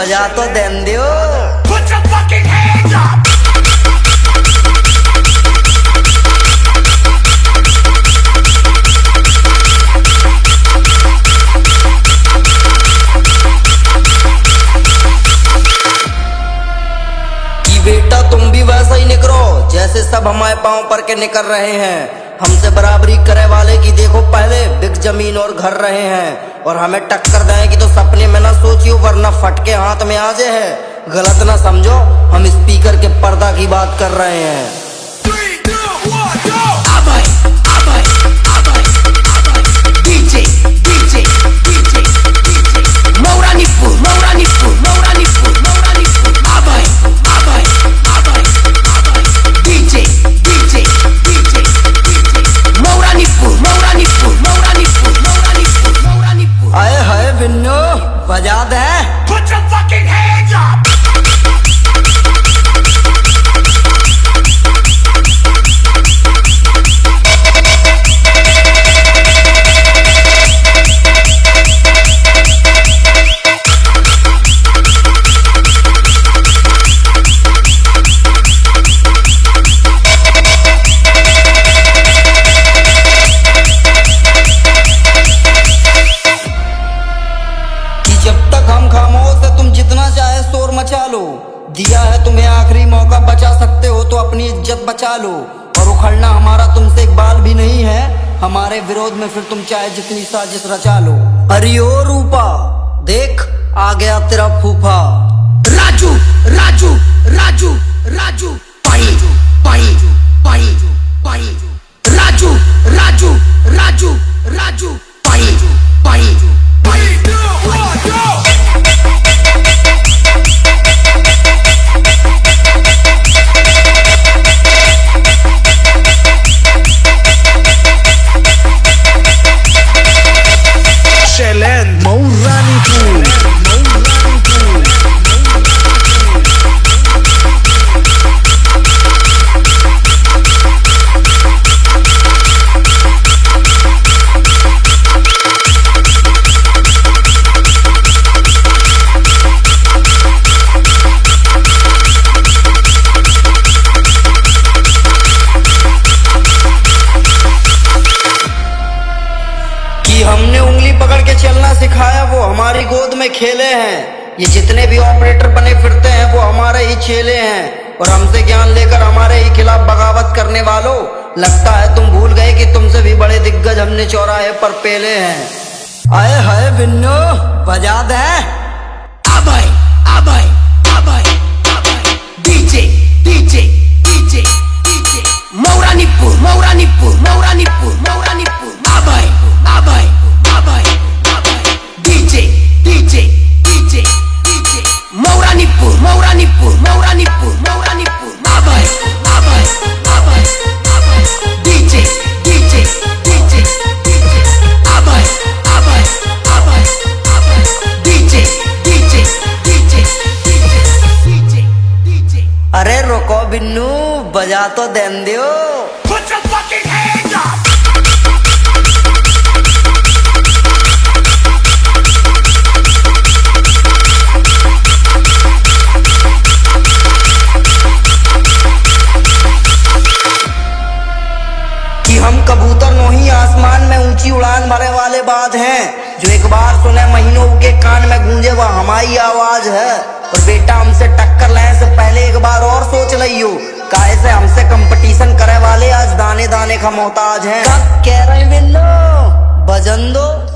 बजा तो देन दियो। बेटा तुम भी वैसा ही निकलो जैसे सब हमारे पांव पर के निकल रहे हैं। हमसे बराबरी करे वाले की देखो पहले बिग जमीन और घर रहे हैं, और हमें टक्कर देंगे तो सपने में ना सोचियो वरना फटके हाथ में आ जाए। गलत ना समझो, हम स्पीकर के पर्दा की बात कर रहे हैं। 3, 2, 1, go! Abai, abai, abai, abai. DJ, DJ, DJ, DJ. Mauranipur, Mauranipur, Mauranipur, Mauranipur. Abai, abai, abai, abai. DJ, DJ, DJ, DJ. Mauranipur, Mauranipur, Mauranipur, Mauranipur, Mauranipur. आए हाय बिन्नू बजा दे। Put your fucking hands up! मचा लो, दिया है तुम्हें आखिरी मौका, बचा सकते हो तो अपनी इज्जत बचा लो। और उखड़ना हमारा तुमसे एक बाल भी नहीं है, हमारे विरोध में फिर तुम चाहे जितनी साजिश रचा लो। अरे ओ रूपा देख आ गया तेरा फूफा। राजू राजू राजू राजू पाई पाई पाई पाई। राजू राजू राजू राजू पाई पाई पाई। हमने उंगली पकड़ के चलना सिखाया वो हमारी गोद में खेले हैं। ये जितने भी ऑपरेटर बने फिरते हैं वो हमारे ही चेले हैं, और हमसे ज्ञान लेकर हमारे ही खिलाफ बगावत करने वालों, लगता है तुम भूल गए कि तुमसे भी बड़े दिग्गज हमने चौराहे पर पेले हैं। आए हाय बिन्नू बजा दे। अबे अबे अबे अबे। DJ DJ DJ DJ. Mauranipur Mauranipur Mauranipur Mauranipur. अबे अबे अबे अबे। DJ DJ DJ DJ. Mauranipur Mauranipur Mauranipur Mauranipur. अबे अबे अबे अबे। DJ DJ DJ DJ. अबे अबे अबे अबे। DJ DJ DJ DJ DJ. अरे रुको बिन्नू बजा तो देन दियो। Put your fucking hands up! कि हम कबूतर नोही आसमान में ऊंची उड़ान भरे वाले बाज हैं, जो एक बार सुने महीनों के कान में गूंजे वह हमारी आवाज है। और बेटा हमसे टक्कर लेने से पहले एक बार और सोच लियो, काहे से हमसे कंपटीशन करे वाले आज दाने दाने का मोहताज हैं। कह रहे बिल्लो बजन दो।